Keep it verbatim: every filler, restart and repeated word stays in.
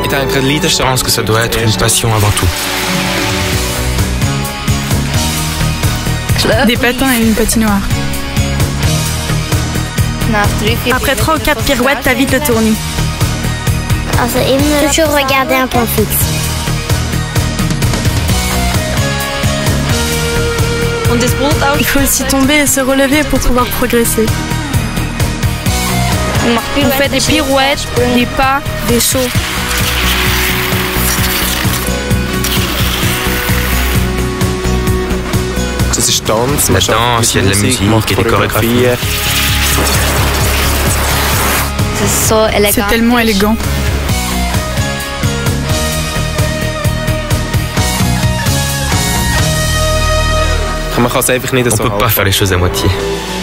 Je pense que ça doit être une passion avant tout. Des patins et une patinoire. Après trois ou quatre pirouettes, t'as vite le tournis. Toujours regarder un point fixe. Il faut aussi tomber et se relever pour pouvoir progresser. On fait des pirouettes, des pas, des sauts. La danse, il y a de la musique et des chorégraphies. C'est tellement élégant. On peut pas faire les choses à moitié.